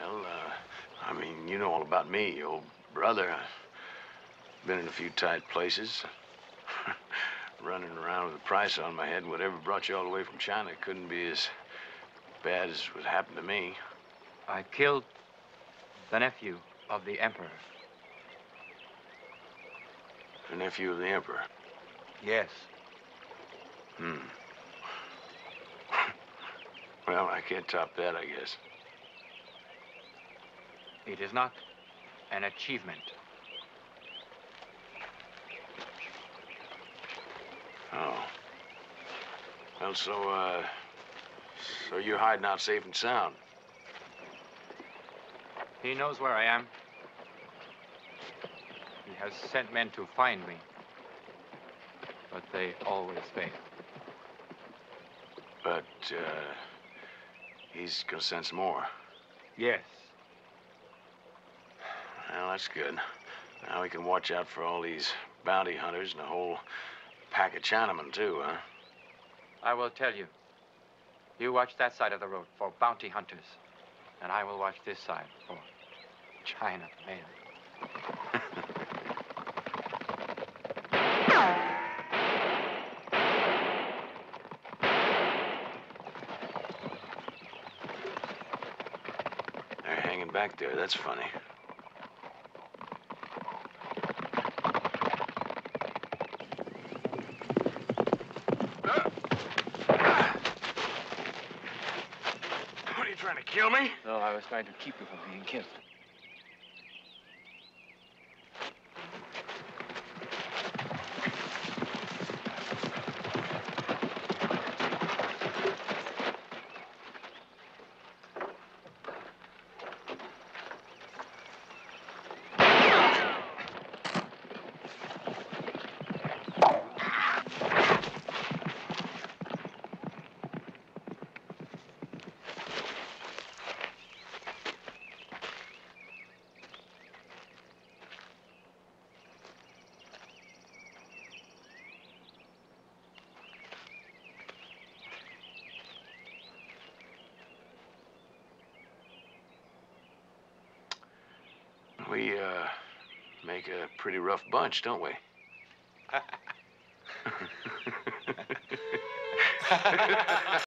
Well, I mean, you know all about me, your old brother. Been in a few tight places. Running around with a price on my head. Whatever brought you all the way from China couldn't be as bad as what happened to me. I killed the nephew of the Emperor. The nephew of the Emperor? Yes. Well, I can't top that, I guess. It is not an achievement. Oh. Well, so you're hiding out safe and sound. He knows where I am. He has sent men to find me. But they always fail. But, he's gonna send some more. Yes. Well, that's good. Now we can watch out for all these bounty hunters and a whole pack of Chinamen, too, huh? I will tell you. You watch that side of the road for bounty hunters. And I will watch this side for Chinamen. They're hanging back there. That's funny. What, are you trying to kill me? No, I was trying to keep you from being killed. We, make a pretty rough bunch, don't we?